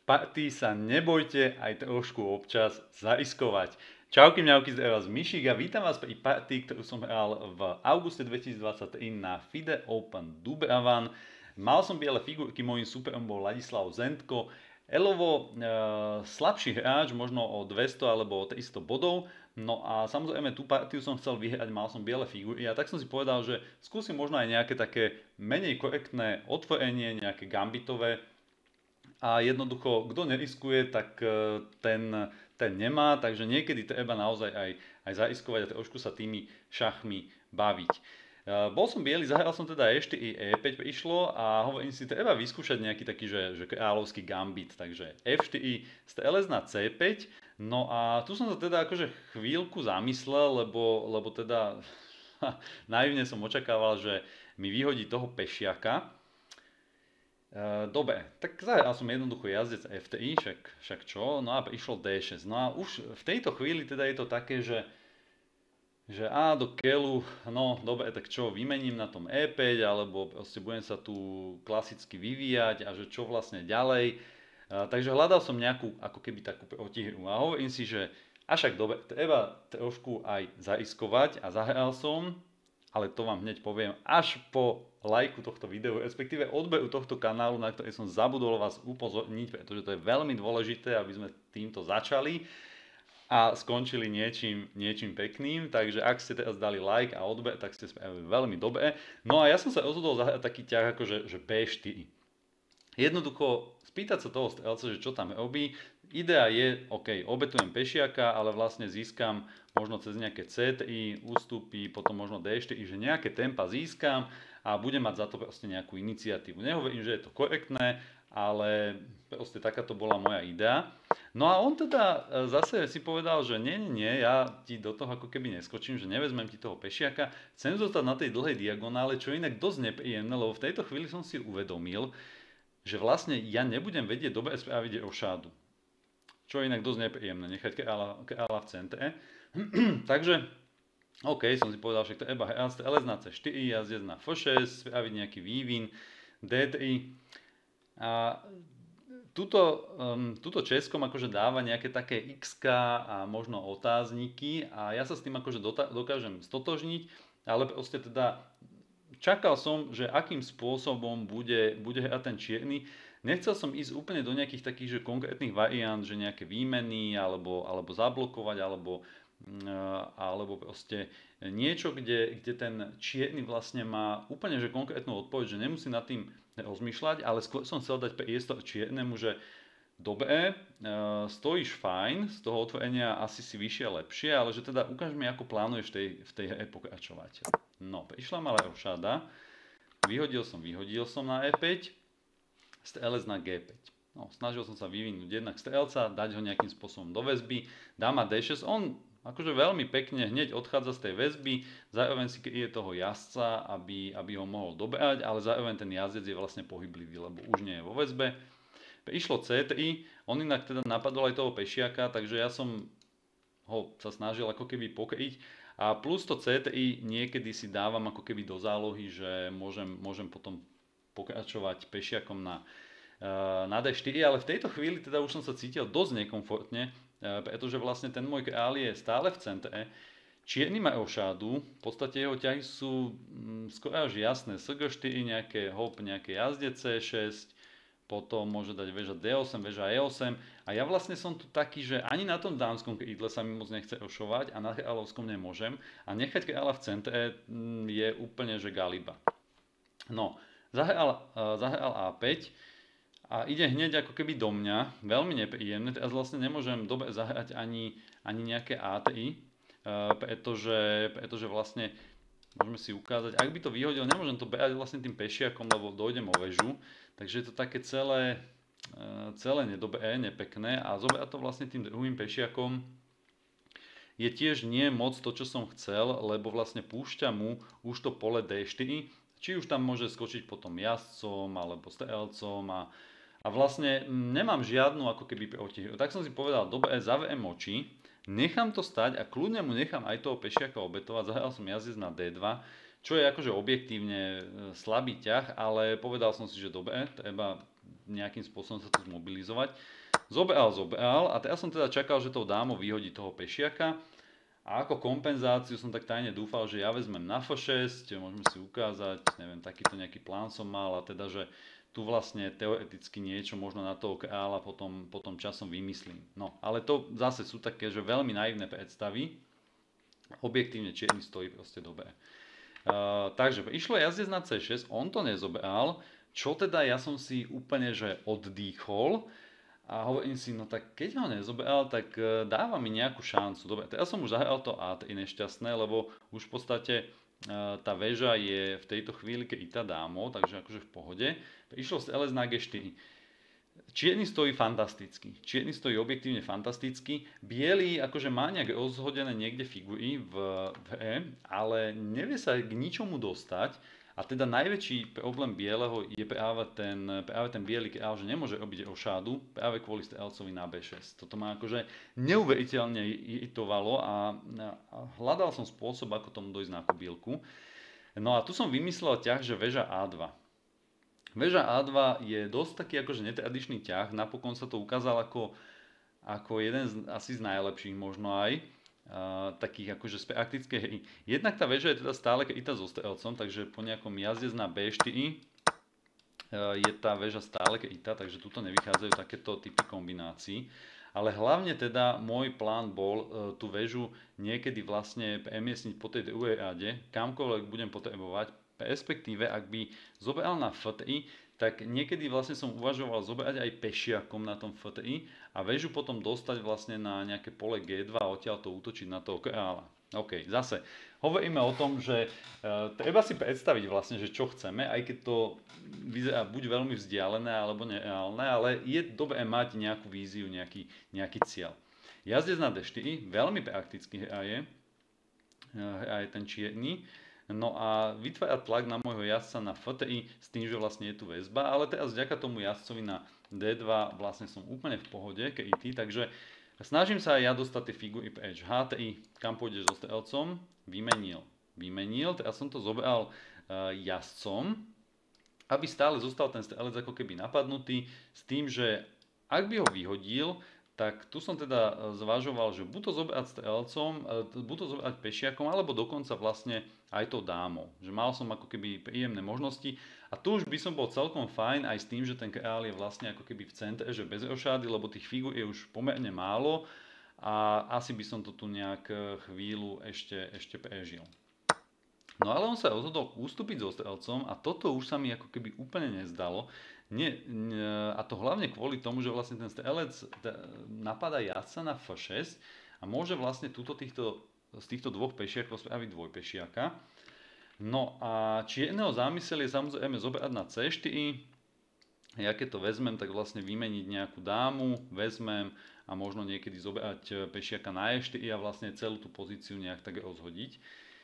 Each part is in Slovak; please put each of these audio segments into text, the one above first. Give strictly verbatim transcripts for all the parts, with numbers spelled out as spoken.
partii sa nebojte aj trošku občas zaiskovať. Čauky mňauky, z vás Mišík a vítam vás pri partii, ktorú som hral v auguste dvetisícdvadsaťtri na FIDE Open Dubravan. Mal som biele figurky, môjim superom bol Ladislav Zentko. Elovo e, slabší hráč, možno o dvesto alebo o tristo bodov. No a samozrejme tú partiu som chcel vyhrať, mal som biele figúry a tak som si povedal, že skúsim možno aj nejaké také menej korektné otvorenie, nejaké gambitové. A jednoducho, kto neriskuje, tak e, ten, ten nemá, takže niekedy treba naozaj aj, aj zaiskovať a trošku sa tými šachmi baviť. E, bol som biely, zahral som teda e štyri, e päť prišlo a hovorím si, treba vyskúšať nejaký taký, že, že kráľovský gambit, takže ef štyri, strelec na cé päť, no a tu som sa teda akože chvíľku zamyslel, lebo, lebo teda naivne som očakával, že mi vyhodí toho pešiaka. Uh, dobre, tak zahral som jednoducho jazdec ef tri, však, však čo, no a prišlo dé šesť. No a už v tejto chvíli teda je to také, že, že á do keľu, no dobre, tak čo, vymením na tom é päť, alebo proste budem sa tu klasicky vyvíjať a že čo vlastne ďalej. Uh, takže hľadal som nejakú ako keby takú protihru a hovorím si, že a však dobre, treba trošku aj zaiskovať a zahral som, ale to vám hneď poviem až po lajku tohto videu, respektíve odberu tohto kanálu, na ktorý som zabudol vás upozorniť, pretože to je veľmi dôležité, aby sme týmto začali a skončili niečím, niečím pekným. Takže ak ste teraz dali like a odber, tak ste spravili veľmi dobre. No a ja som sa rozhodol zahrať taký ťah ako že, že bé štyri. Jednoducho spýtať sa toho strelca, že čo tam robí. Idea je, OK, obetujem pešiaka, ale vlastne získam možno cez nejaké cé tri, ústupy, potom možno dé štyri, že nejaké tempa získam a budem mať za to proste nejakú iniciatívu. Nehovorím, že je to korektné, ale proste takáto bola moja idea. No a on teda zase si povedal, že nie, nie, nie, ja ti do toho ako keby neskočím, že nevezmem ti toho pešiaka, chcem zostať na tej dlhej diagonále, čo inak dosť nepríjemné, lebo v tejto chvíli som si uvedomil, že vlastne ja nebudem vedieť dobre spraviť rošádu. Čo je inak dosť nepríjemné, nechať kráľa, kráľa v centre. Takže, OK, som si povedal, že treba hrať strelec na cé štyri, jazdec na ef šesť, spraviť nejaký vývin, dé tri. A tuto, um, tuto českom akože dáva nejaké také x-ka a možno otázniky a ja sa s tým akože dokážem stotožniť, ale proste teda čakal som, že akým spôsobom bude, bude hrať ten čierny. Nechcel som ísť úplne do nejakých takých že konkrétnych variant, že nejaké výmeny, alebo, alebo zablokovať, alebo, alebo proste niečo, kde, kde ten čierny vlastne má úplne že konkrétnu odpoveď, že nemusí nad tým rozmýšľať, ale skôr som chcel dať priestor čiernemu, že dobre, stojíš fajn, z toho otvorenia asi si vyššie lepšie, ale že teda ukáž mi, ako plánuješ v tej, v tej hre pokračovať. No, prišla malá rošáda, vyhodil som, vyhodil som na é päť, strelec na gé päť. No, snažil som sa vyvinúť jednak strelca, dať ho nejakým spôsobom do väzby, dáma dé šesť, on akože veľmi pekne hneď odchádza z tej väzby, zároveň si kryje toho jazdca, aby, aby ho mohol dobrať, ale zároveň ten jazdec je vlastne pohyblivý, lebo už nie je vo väzbe. Prišlo cé tri, on inak teda napadol aj toho pešiaka, takže ja som ho sa snažil ako keby pokryť. A plus to cé tri niekedy si dávam ako keby do zálohy, že môžem, môžem potom pokračovať pešiakom na, na dé štyri, ale v tejto chvíli teda už som sa cítil dosť nekomfortne, pretože vlastne ten môj král je stále v centre. Čierny má rošádu, v podstate jeho ťahy sú skoro až jasné. es gé štyri, nejaké hop, nejaké jazdec cé šesť, potom môže dať väža dé osem, väža é osem a ja vlastne som tu taký, že ani na tom dámskom krídle sa mi moc nechce rošovať a na kráľovskom nemôžem a nechať kráľa v centre je úplne že galiba. No, zahral, zahral á päť a ide hneď ako keby do mňa, veľmi nepríjemné, teraz vlastne nemôžem dobre zahrať ani, ani nejaké á tri, pretože, pretože vlastne môžeme si ukázať, ak by to vyhodil, nemôžem to brať vlastne tým pešiakom, lebo dojdem o väžu, takže je to také celé, celé nedobré, nepekné a zobrať to vlastne tým druhým pešiakom je tiež nie moc to, čo som chcel, lebo vlastne púšťa mu už to pole dé štyri, či už tam môže skočiť potom jazdcom alebo strelcom a, a vlastne nemám žiadnu ako keby protihru. Tak som si povedal, dobre, zavriem oči, nechám to stať a kľudne mu nechám aj toho pešiaka obetovať. Zahral som jazdec na dé dva, čo je akože objektívne slabý ťah, ale povedal som si, že dobre, treba nejakým spôsobom sa tu zmobilizovať. Zoberal, zoberal a teraz som teda čakal, že tou dámou vyhodí toho pešiaka. A ako kompenzáciu som tak tajne dúfal, že ja vezmem na ef šesť, môžeme si ukázať, neviem, takýto nejaký plán som mal a teda, že tu vlastne teoreticky niečo možno na toho kráľa potom, potom časom vymyslím. No, ale to zase sú také, že veľmi naivné predstavy. Objektívne čierny stojí proste dobre. Uh, takže išlo jazdec na cé šesť, on to nezoberal, čo teda ja som si úplne že oddýchol. A hovorím si, no tak keď ho nezoberal, tak dáva mi nejakú šancu. Dobre, teraz som už zahral to á tri nešťastné, lebo už v podstate tá väža je v tejto chvíli krytá dámou, takže akože v pohode. Išlo z el es na gé štyri. Čierny stojí fantasticky. Čierny stojí objektívne fantasticky. Bielý akože má nejak rozhodené niekde figury v, v hre, ale nevie sa k ničomu dostať. A teda najväčší problém bieleho je práve ten, práve ten biely kráľ, že nemôže robiť rošádu práve kvôli strelcovi na bé šesť. Toto ma akože neuveriteľne iritovalo a, a hľadal som spôsob, ako tomu dojsť na kobílku. No a tu som vymyslel ťah, že väža á dva. Väža á dva je dosť taký akože netradičný ťah, napokon sa to ukázal ako, ako jeden z, asi z najlepších možno aj. Uh, takých akože z praktickej hry. Jednak tá väža je teda stále krytá so strelcom, takže po nejakom jazdec na bé štyri uh, je tá väža stále krytá, takže tuto nevychádzajú takéto typy kombinácií. Ale hlavne teda môj plán bol uh, tú väžu niekedy vlastne premiestniť po tej druhej rade, kamkoľvek budem potrebovať, respektíve ak by zobral na ef tri, tak niekedy vlastne som uvažoval zobrať aj pešiakom na tom ef tri a väžu potom dostať vlastne na nejaké pole gé dva a odtiaľ to útočiť na toho kráľa. OK, zase hovoríme o tom, že uh, treba si predstaviť vlastne, že čo chceme, aj keď to vyzerá buď veľmi vzdialené alebo nereálne, ale je dobré mať nejakú víziu, nejaký, nejaký cieľ. Jazdec na dé štyri, veľmi prakticky hraje, hraje ten čierny. No a vytvára tlak na môjho jazdca na ef tri s tým, že vlastne je tu väzba, ale teraz vďaka tomu jazdcovi na dé dva vlastne som úplne v pohode, krytý, takže snažím sa aj ja dostať tie figury preč. há tri, kam pôjdeš so strelcom? Vymenil. Vymenil, teraz som to zobral uh, jazdcom, aby stále zostal ten strelec ako keby napadnutý, s tým, že ak by ho vyhodil, tak tu som teda zvažoval, že buď to zobrať strelcom, buď to zobrať pešiakom, alebo dokonca vlastne aj tou dámou. Že mal som ako keby príjemné možnosti a tu už by som bol celkom fajn aj s tým, že ten kráľ je vlastne ako keby v centre, že bez rošády, lebo tých figur je už pomerne málo a asi by som to tu nejak chvíľu ešte, ešte prežil. No ale on sa rozhodol ústupiť so strelcom a toto už sa mi ako keby úplne nezdalo. Nie, a to hlavne kvôli tomu, že vlastne ten strelec napadá jazdca na ef šesť a môže vlastne túto týchto, z týchto dvoch pešiakov spraviť dvojpešiaka. No a čierneho zámysel je samozrejme zobrať na cé štyri. Ja keď to vezmem, tak vlastne vymeniť nejakú dámu, vezmem a možno niekedy zobrať pešiaka na é štyri a vlastne celú tú pozíciu nejak tak rozhodiť.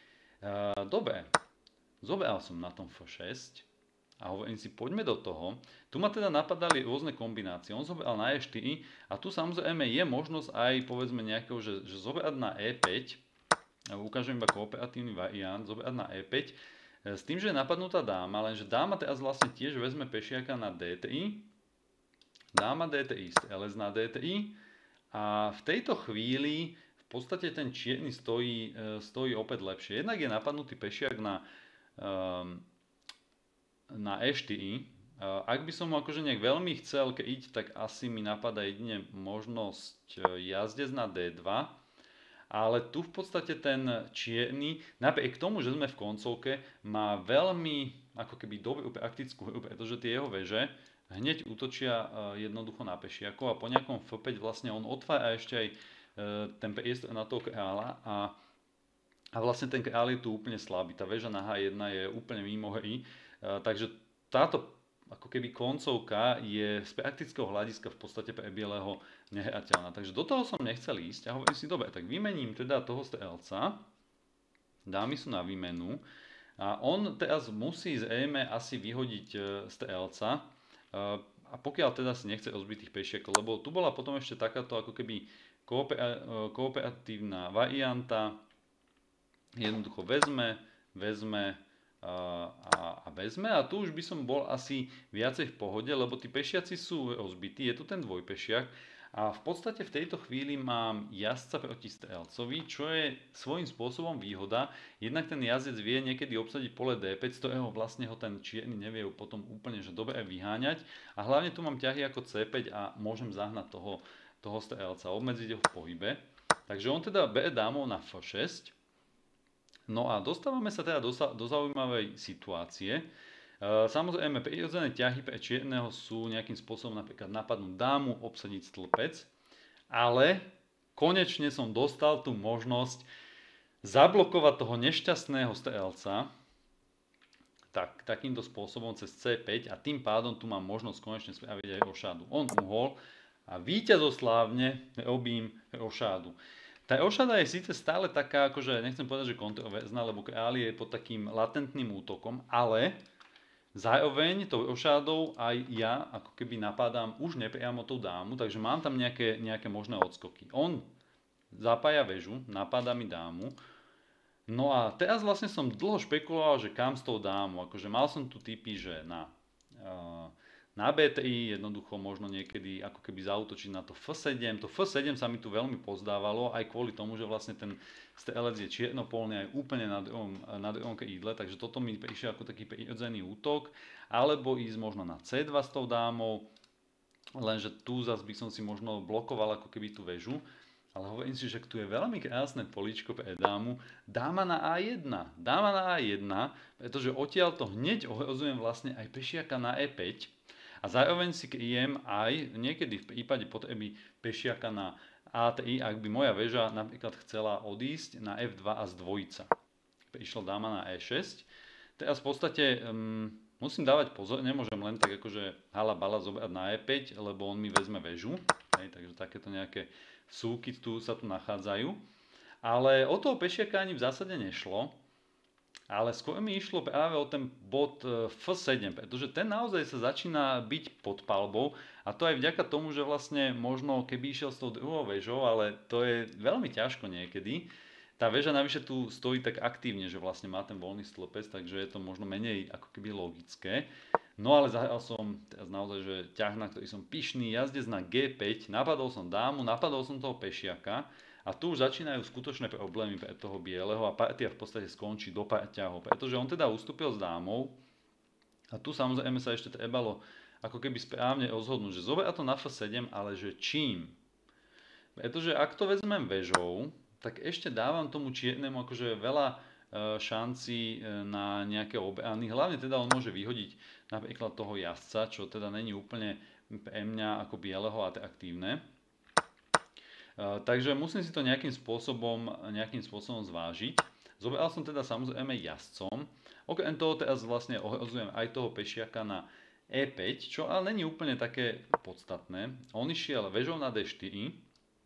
Dobre, zobral som na tom ef šesť a hovorím si, poďme do toho. Tu ma teda napadali rôzne kombinácie. On zobral na é štyri a tu samozrejme je možnosť aj povedzme nejakého, že, že zobrať na é päť. Ukážem iba kooperatívny variant, zobrať na é päť. S tým, že je napadnutá dáma, lenže dáma teraz vlastne tiež vezme pešiaka na dé tri. Dáma dé tri, strelec na dé tri. A v tejto chvíli v podstate ten čierny stojí, stojí opäť lepšie. Jednak je napadnutý pešiak na, na é štyri. Ak by som ho akože nejak veľmi chcel kryť, tak asi mi napadá jedine možnosť jazdec na dé dva. Ale tu v podstate ten čierny, napriek tomu, že sme v koncovke, má veľmi ako keby dobrú praktickú hru, pretože tie jeho veže hneď útočia jednoducho na pešiakov a po nejakom ef päť vlastne on otvára ešte aj ten priestor na toho kráľa a, a vlastne ten kráľ je tu úplne slabý. Tá väža na há jeden je úplne mimo hry, takže táto ako keby koncovka je z praktického hľadiska v podstate pre bieleho nehrateľná. Takže do toho som nechcel ísť a hovorím si, dobre, tak vymením teda toho strelca, dámy sú na výmenu a on teraz musí zrejme asi vyhodiť strelca a pokiaľ teda si nechce rozbiť tých pešiakov, lebo tu bola potom ešte takáto ako keby kooperatívna varianta, jednoducho vezme, vezme, a, a vezme a tu už by som bol asi viacej v pohode, lebo tí pešiaci sú rozbití, je tu ten dvojpešiak a v podstate v tejto chvíli mám jazdca proti strelcovi, čo je svojím spôsobom výhoda, jednak ten jazdec vie niekedy obsadiť pole dé päť, z ktorého vlastne ho ten čierny nevie potom úplne že dobre vyháňať a hlavne tu mám ťahy ako cé päť a môžem zahnať toho, toho strelca, obmedziť ho v pohybe. Takže on teda bere dámou na ef šesť. No a dostávame sa teda do, do zaujímavej situácie. E, samozrejme, prirodzené ťahy pre čierneho sú nejakým spôsobom napríklad napadnúť dámu, obsadiť stĺpec, ale konečne som dostal tú možnosť zablokovať toho nešťastného strelca tak, takýmto spôsobom cez cé päť a tým pádom tu mám možnosť konečne spraviť aj rošádu. On uhol a víťazoslávne robím rošádu. Tá rošáda je síce stále taká, akože nechcem povedať, že kontroverzná, lebo kráľ je pod takým latentným útokom, ale zároveň tou rošádou aj ja ako keby napádam už nepriamo tú dámu, takže mám tam nejaké, nejaké možné odskoky. On zapája väžu, napáda mi dámu, no a teraz vlastne som dlho špekuloval, že kam s tou dámu, akože mal som tu typy, že na... Uh, Na bé tri jednoducho možno niekedy ako keby zaútočiť na to ef sedem. To ef sedem sa mi tu veľmi pozdávalo aj kvôli tomu, že vlastne ten strelec je čiernopolný aj úplne na druhom, na druhom krídle, takže toto mi prišiel ako taký prirodzený útok. Alebo ísť možno na cé dva s tou dámou, lenže tu zase by som si možno blokoval ako keby tú väžu. Ale hovorím si, že tu je veľmi krásne políčko pre dámu. Dáma na á jedna. Dáma na á jedna, pretože odtiaľ to hneď ohrozujem vlastne aj pešiaka na é päť. A zároveň si kryjem aj niekedy v prípade potreby pešiaka na á tri, ak by moja väža napríklad chcela odísť na ef dva a z dvojica. Prišla dáma na é šesť. Teraz v podstate um, musím dávať pozor, nemôžem len tak akože hala bala zobrať na é päť, lebo on mi vezme väžu. Hej, takže takéto nejaké súky tu sa tu nachádzajú. Ale o toho pešiaka ani v zásade nešlo. Ale skôr mi išlo práve o ten bod ef sedem, pretože ten naozaj sa začína byť pod palbou a to aj vďaka tomu, že vlastne možno keby išiel s tou druhou väžou, ale to je veľmi ťažko niekedy. Tá väža navyše tu stojí tak aktívne, že vlastne má ten voľný stĺpec, takže je to možno menej ako keby logické. No ale zahral som teraz naozaj, že ťah, na ktorý som pyšný, jazdec na gé päť, napadol som dámu, napadol som toho pešiaka. A tu už začínajú skutočné problémy pre toho bieleho a partia v podstate skončí do parťahov, pretože on teda ustúpil s dámou a tu samozrejme sa ešte trebalo ako keby správne rozhodnúť, že zoberá to na ef sedem, ale že čím? Pretože ak to vezmem väžou, tak ešte dávam tomu čiernemu akože veľa šancí na nejaké obrany, hlavne teda on môže vyhodiť napríklad toho jazdca, čo teda není úplne pre mňa ako bieleho atraktívne. Uh, takže musím si to nejakým spôsobom, nejakým spôsobom zvážiť. Zobral som teda samozrejme jazdcom. Okrem toho teraz vlastne ohrozujem aj toho pešiaka na é päť, čo ale není úplne také podstatné. On išiel väžou na dé štyri,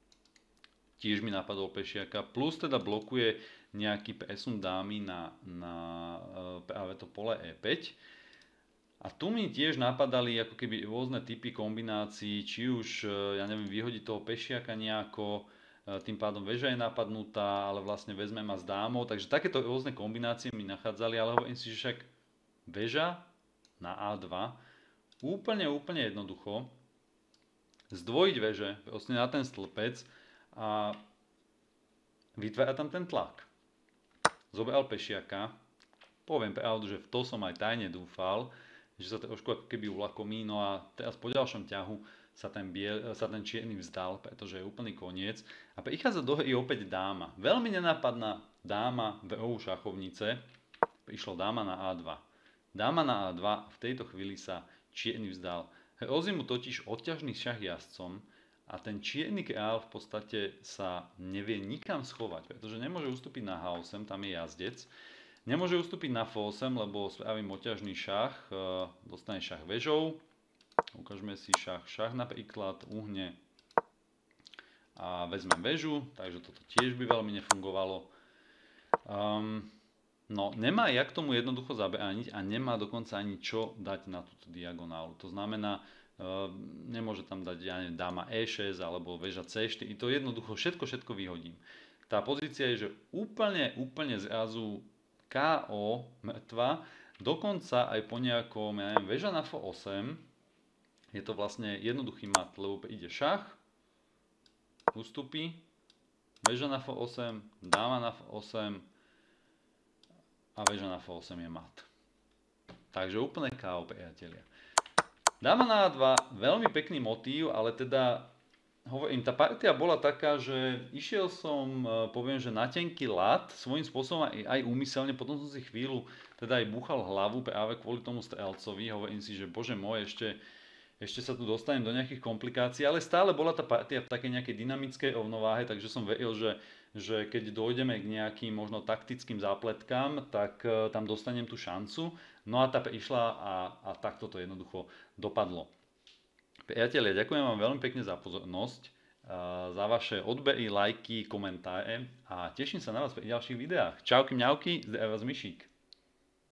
tiež mi napadol pešiaka, plus teda blokuje nejaký presun dámy na, na uh, práve to pole é päť. A tu mi tiež napadali ako keby rôzne typy kombinácií, či už, ja neviem, vyhodiť toho pešiaka nejako, tým pádom väža je napadnutá, ale vlastne vezme ma s dámou. Takže takéto rôzne kombinácie mi nachádzali, ale hovorím si, že však väža na á dva, úplne, úplne jednoducho, zdvojiť väže proste na ten stĺpec a vytvára tam ten tlak. Zobral pešiaka, poviem pravdu, že v to som aj tajne dúfal, že sa trošku ako keby ulakomí, no a teraz po ďalšom ťahu sa ten, biel, sa ten čierny vzdal, pretože je úplný koniec. A prichádza do hry opäť dáma. Veľmi nenápadná dáma v rohu šachovnice. Prišlo dáma na á dva. Dáma na á dva, v tejto chvíli sa čierny vzdal. Hrozí mu totiž odťažný šach jazdcom a ten čierny kráľ v podstate sa nevie nikam schovať, pretože nemôže ustúpiť na há osem, tam je jazdec. Nemôže ustúpiť na ef osem, lebo spravím oťažný šach, dostane šach väžou. Ukážeme si šach, šach napríklad, uhne a vezmem väžu, takže toto tiež by veľmi nefungovalo. Um, no, nemá jak tomu jednoducho zabrániť a nemá dokonca ani čo dať na túto diagonálu. To znamená, uh, nemôže tam dať, ja neviem, dáma é šesť alebo väža cé štyri, to jednoducho všetko, všetko vyhodím. Tá pozícia je, že úplne, úplne zrazu ká ó, mŕtva, dokonca aj po nejakom, ja neviem, väža na ef osem, je to vlastne jednoduchý mat, lebo ide šach, ústupy, väža na ef osem, dáma na ef osem a väža na ef osem je mat. Takže úplne ká ó, priatelia. Dáma na á dva, veľmi pekný motív, ale teda hovorím, tá partia bola taká, že išiel som, poviem, že na tenký ľad, svojím spôsobom aj, aj úmyselne, potom som si chvíľu teda aj búchal hlavu práve kvôli tomu strelcovi, hovorím si, že bože môj, ešte, ešte sa tu dostanem do nejakých komplikácií, ale stále bola tá partia v takej nejakej dynamickej rovnováhe, takže som veril, že, že keď dojdeme k nejakým možno taktickým zápletkám, tak uh, tam dostanem tú šancu. No a tá prišla a, a takto to jednoducho dopadlo. Priatelia, ďakujem vám veľmi pekne za pozornosť, za vaše odbery, lajky, komentáre a teším sa na vás pri ďalších videách. Čauky mňauky, zdravím vás Mišík.